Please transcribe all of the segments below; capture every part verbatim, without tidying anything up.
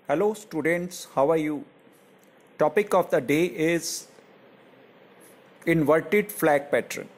Hello students, how are you? Topic of the day is inverted flag pattern.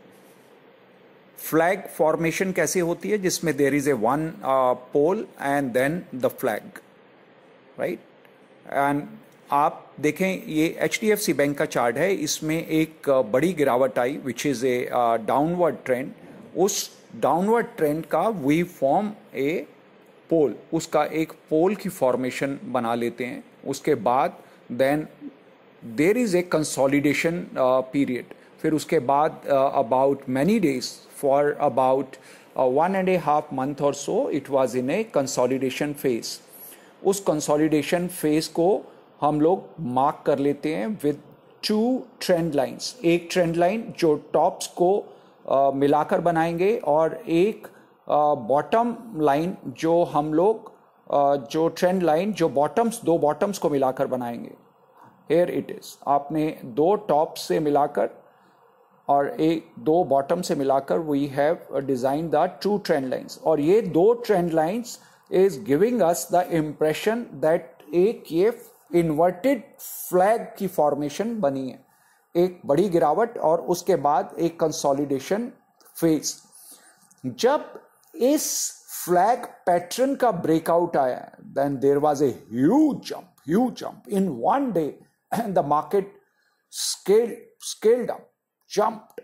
Flag formation कैसे होती है जिसमें there is a one uh, pole and then the flag, right? And आप देखें ये H D F C bank का chart है, इसमें एक बड़ी गिरावट आई which is a downward trend. उस डाउनवर्ड ट्रेंड का वी फॉर्म ए पोल, उसका एक पोल की फॉर्मेशन बना लेते हैं. उसके बाद then there is a consolidation period. फिर उसके बाद about many days for about one and a half month और so it was in a consolidation phase. उस कंसोलिडेशन फेज को हम लोग मार्क कर लेते हैं विद टू ट्रेंड लाइंस. एक ट्रेंड लाइन जो टॉप्स को uh, मिलाकर बनाएंगे और एक बॉटम uh, लाइन जो हम लोग uh, जो ट्रेंड लाइन जो बॉटम्स दो बॉटम्स को मिलाकर बनाएंगे. हेयर इट इज, आपने दो टॉप से मिलाकर और एक दो बॉटम से मिलाकर we have design the two trend lines. और ये दो trend lines is giving us the impression that एक ये इन्वर्टेड फ्लैग की फॉर्मेशन बनी है, एक बड़ी गिरावट और उसके बाद एक कंसोलिडेशन फेज. जब इस फ्लैग पैटर्न का ब्रेकआउट आया then there was a huge jump huge jump in one day. The market scale scaled up, jumped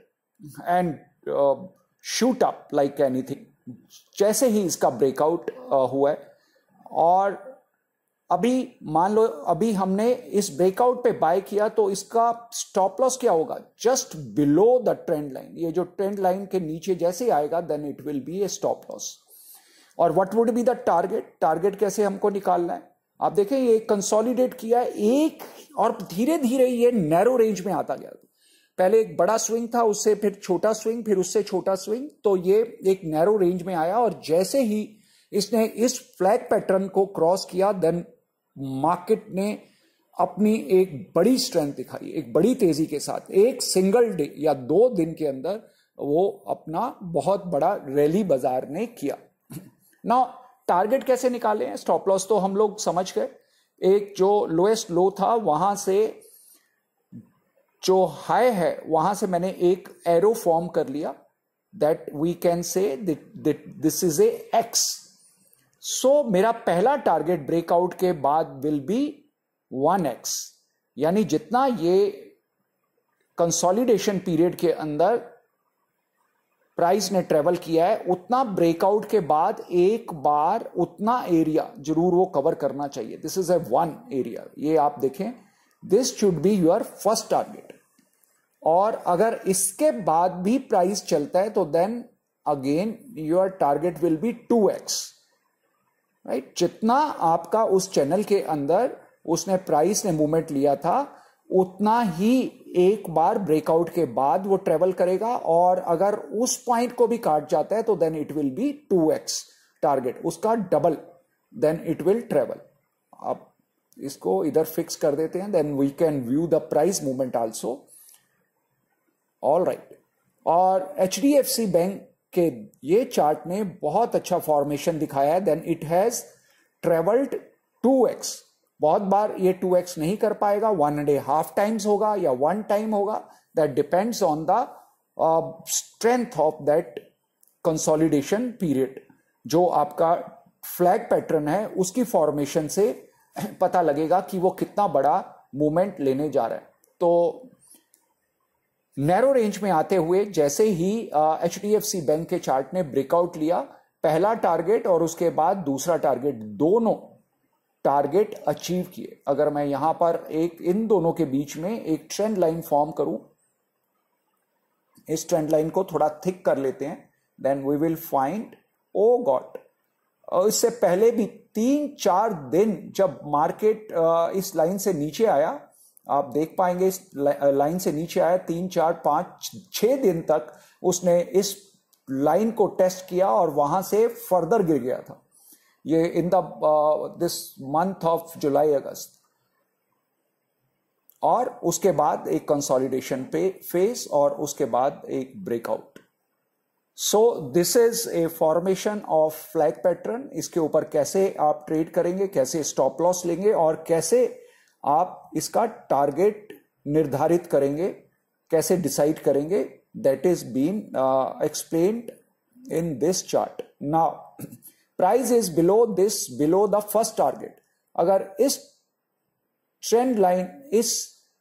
and uh, shoot up like anything. जैसे ही इसका ब्रेकआउट uh, हुआ है और अभी मान लो अभी हमने इस ब्रेकआउट पे बाय किया तो इसका स्टॉप लॉस क्या होगा, just below the trend line. ये जो ट्रेंड लाइन के नीचे जैसे आएगा then it will be a stop loss. और what would be the target. Target कैसे हमको निकालना है, आप देखें ये कंसोलिडेट किया है एक और धीरे धीरे ये नैरो रेंज में आता गया. पहले एक बड़ा स्विंग था, उससे फिर छोटा स्विंग, फिर उससे छोटा स्विंग, तो ये एक नैरो रेंज में आया. और जैसे ही इसने इस फ्लैग पैटर्न को क्रॉस किया देन मार्केट ने अपनी एक बड़ी स्ट्रेंथ दिखाई, एक बड़ी तेजी के साथ. एक सिंगल डे या दो दिन के अंदर वो अपना बहुत बड़ा रैली बाजार ने किया. ना टारगेट कैसे निकाले हैं, स्टॉप लॉस तो हम लोग समझ गए. एक जो लोएस्ट लो था वहां से जो हाई है वहां से मैंने एक एरो फॉर्म कर लिया, that we can say this is a X. So मेरा पहला टारगेट ब्रेकआउट के बाद विल बी वन एक्स. यानी जितना ये कंसोलिडेशन पीरियड के अंदर प्राइस ने ट्रेवल किया है उतना ब्रेकआउट के बाद एक बार उतना एरिया जरूर वो कवर करना चाहिए. This is a one area. ये आप देखें, this should be your first target. और अगर इसके बाद भी प्राइस चलता है तो then again your target will be two X, right. जितना आपका उस चैनल के अंदर उसने प्राइस ने मूवमेंट लिया था उतना ही एक बार ब्रेकआउट के बाद वो ट्रेवल करेगा. और अगर उस पॉइंट को भी काट जाता है तो then it will be two X target, उसका double, then it will travel. अब इसको इधर फिक्स कर देते हैं, then we can view the price movement also. All right. और H D F C bank के ये चार्ट ने बहुत अच्छा फॉर्मेशन दिखाया है. Then it has travelled two X. बहुत बार ये टू एक्स नहीं कर पाएगा, one and a half times होगा या वन टाइम होगा. That depends on the strength of that consolidation period. जो आपका फ्लैग पैटर्न है उसकी फॉर्मेशन से पता लगेगा कि वो कितना बड़ा मूवमेंट लेने जा रहा है. तो नैरो रेंज में आते हुए जैसे ही H D F C bank के चार्ट ने ब्रेकआउट लिया, पहला टारगेट और उसके बाद दूसरा टारगेट, दोनों टारगेट अचीव किए. अगर मैं यहां पर एक इन दोनों के बीच में एक ट्रेंड लाइन फॉर्म करूं, इस ट्रेंड लाइन को थोड़ा थिक कर लेते हैं, then we will find o god. इससे पहले भी तीन चार दिन जब मार्केट इस लाइन से नीचे आया, आप देख पाएंगे इस लाइन से नीचे आया, तीन चार पांच छह दिन तक उसने इस लाइन को टेस्ट किया और वहां से फर्दर गिर गया था. ये in the this month of July August. और उसके बाद एक कंसोलिडेशन पे फेस और उसके बाद एक breakout. So this is a formation of flag pattern. इसके ऊपर कैसे आप ट्रेड करेंगे, कैसे स्टॉप लॉस लेंगे और कैसे आप इसका टारगेट निर्धारित करेंगे, कैसे डिसाइड करेंगे, that is been explained in this chart. Now price is below this, below the first target. अगर इस ट्रेंड लाइन, इस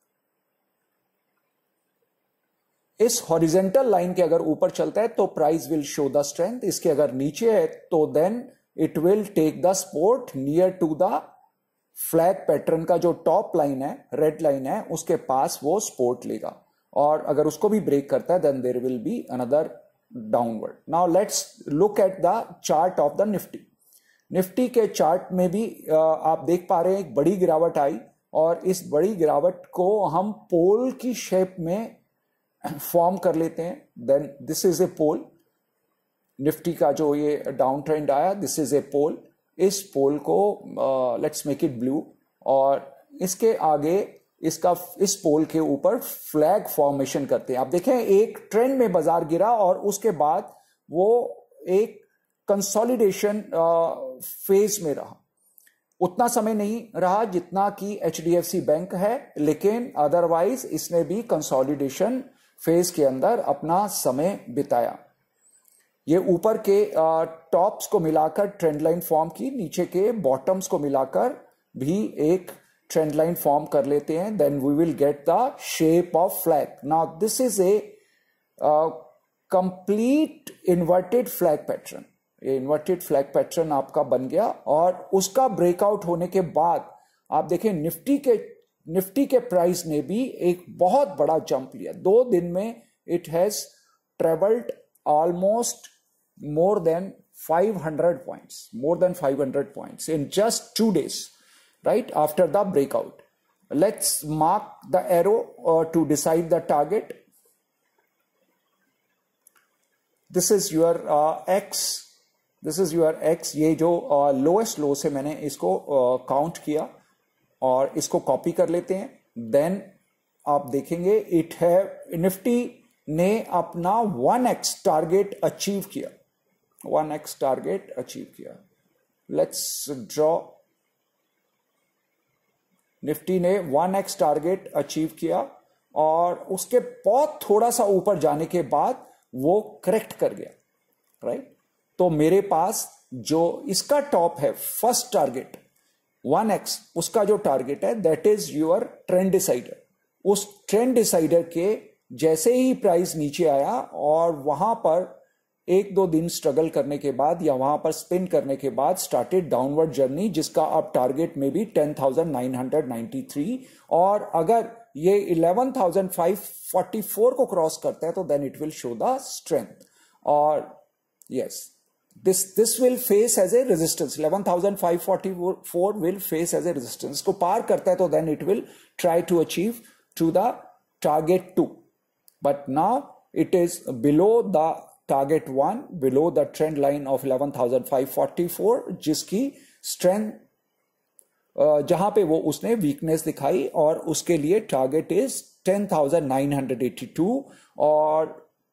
इस हॉरिजेंटल लाइन के अगर ऊपर चलता है तो price will show the strength. इसके अगर नीचे है तो then it will take the support near to the flag pattern का जो टॉप लाइन है, रेड लाइन है, उसके पास वो सपोर्ट लेगा और अगर उसको भी ब्रेक करता है then there will be another downward. Now let's look at the chart of the Nifty. Nifty के चार्ट में भी आप देख पा रहे हैं एक बड़ी गिरावट आई और इस बड़ी गिरावट को हम पोल की शेप में फॉर्म कर लेते हैं। Then this is a pole. Nifty का जो ये डाउन ट्रेंड आया, दिस इज ए पोल। इस पोल को लेट्स मेक इट ब्लू और इसके आगे इसका इस पोल के ऊपर फ्लैग फॉर्मेशन करते हैं। आप देखें एक ट्रेंड में बाजार गिरा और उसके बाद वो एक कंसोलिडेशन फेज में रहा। उतना समय नहीं रहा जितना कि H D F C bank है, लेकिन अदरवाइज इसने भी कंसोलिडेशन फेज के अंदर अपना समय बिताया। ये ऊपर के टॉप्स को मिलाकर ट्रेंड लाइन फॉर्म की, नीचे के बॉटम्स को मिलाकर भी एक ट्रेंड लाइन फॉर्म कर लेते हैं। Then we will get the shape of flag. Now this is a complete inverted flag pattern. ये इन्वर्टेड फ्लैग पैटर्न आपका बन गया और उसका ब्रेकआउट होने के बाद आप देखें निफ्टी के निफ्टी के प्राइस ने भी एक बहुत बड़ा जंप लिया। दो दिन में it has travelled almost more than five hundred points, more than five hundred points in just two days, right after the breakout. Let's mark the arrow uh, to decide the target. This is your uh, X. This is your X. ये जो lowest लो से मैंने इसको count uh, किया और इसको copy कर लेते हैं। देन आप देखेंगे इट है निफ्टी ने अपना वन एक्स टारगेट अचीव किया। वन एक्स टारगेट अचीव किया। Let's draw. निफ्टी ने वन एक्स टारगेट अचीव किया और उसके बहुत थोड़ा सा ऊपर जाने के बाद वो करेक्ट कर गया, राइट। तो मेरे पास जो इसका टॉप है, फर्स्ट टारगेट वन एक्स, उसका जो टारगेट है that is your trend decider. उस ट्रेंड डिसाइडर के जैसे ही प्राइस नीचे आया और वहां पर एक दो दिन स्ट्रगल करने के बाद या वहां पर स्पिन करने के बाद स्टार्टेड डाउनवर्ड जर्नी, जिसका अब टारगेट में भी ten thousand nine hundred ninety three, और अगर ये eleven thousand five forty four को क्रॉस करता है तो then it will show the strength. और yes, this this will face as a resistance. Eleven thousand five forty four will face as a resistance. को पार करता है तो then it will try to achieve to the target two, but now it is below the target one, below the trend line of eleven thousand five forty four, जिसकी strength जहां पे वो उसने वीकनेस दिखाई और उसके लिए target is ten thousand nine hundred eighty two. और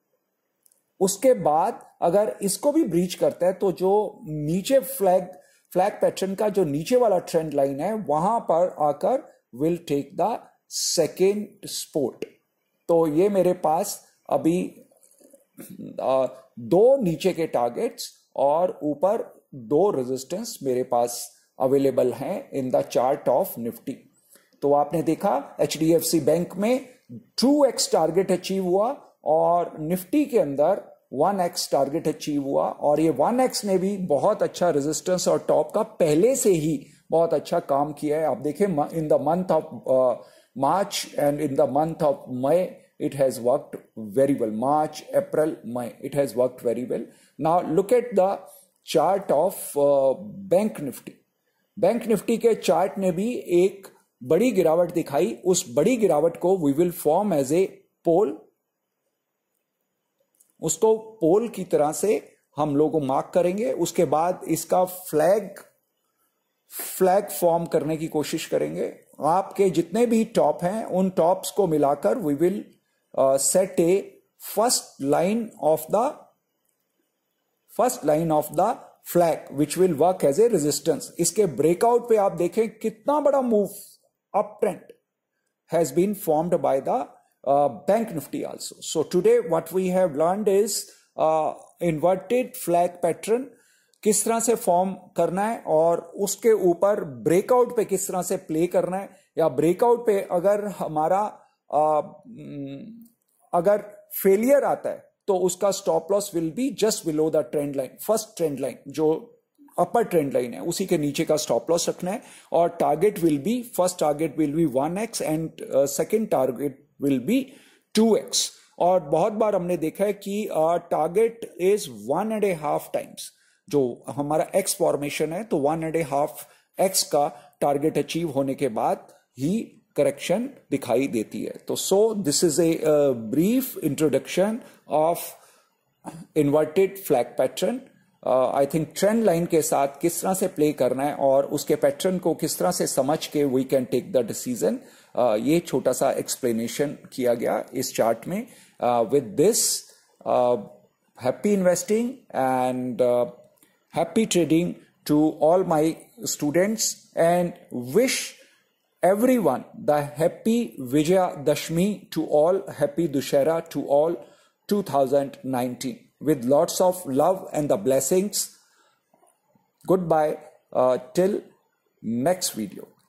उसके बाद अगर इसको भी ब्रीच करता है तो जो नीचे फ्लैग फ्लैग पैटर्न का जो नीचे वाला ट्रेंड लाइन है वहां पर आकर will take the second support. तो ये मेरे पास अभी आ, दो नीचे के टारगेट्स और ऊपर दो रेजिस्टेंस मेरे पास अवेलेबल हैं in the chart of Nifty. तो आपने देखा H D F C bank में टू एक्स टारगेट अचीव हुआ और निफ्टी के अंदर वन एक्स टारगेट अचीव हुआ, और ये वन एक्स ने भी बहुत अच्छा रेजिस्टेंस और टॉप का पहले से ही बहुत अच्छा काम किया है। आप देखें in the month of March and in the month of May it has worked very well. March, April, May, it has worked very well. Now look at the chart of uh, Bank Nifty. Bank Nifty के chart ने भी एक बड़ी गिरावट दिखाई। उस बड़ी गिरावट को we will form as a pole. उसको पोल की तरह से हम लोग मार्क करेंगे। उसके बाद इसका फ्लैग फ्लैग फॉर्म करने की कोशिश करेंगे। आपके जितने भी टॉप हैं उन टॉप्स को मिलाकर we will Uh, set a first line of the first line of the flag which will work as a resistance. इसके ब्रेकआउट पे आप देखें कितना बड़ा move up trend has been formed by the bank Nifty also. So today what we have learned is inverted flag pattern किस तरह से form करना है और उसके ऊपर ब्रेकआउट पे किस तरह से प्ले करना है, या ब्रेकआउट पे अगर हमारा uh, अगर फेलियर आता है तो उसका stop loss will be just below the trend line, first trend line जो अपर ट्रेंड लाइन है उसी के नीचे का स्टॉप लॉस रखना है। और target will be, first target will be one X and second target will be two X. और बहुत बार हमने देखा है कि target is one and a half times, जो हमारा एक्स फॉर्मेशन है तो one and a half X का टारगेट अचीव होने के बाद ही करेक्शन दिखाई देती है। तो so this is a brief introduction of inverted flag pattern. I think trend line के साथ किस तरह से प्ले करना है और उसके पैटर्न को किस तरह से समझ के we can take the decision, ये छोटा सा एक्सप्लेनेशन किया गया इस चार्ट में। With this happy investing and happy trading to all my students and wish everyone the happy Vijaya Dashmi to all, happy Dussehra to all two thousand nineteen with lots of love and the blessings. Goodbye uh, till next video.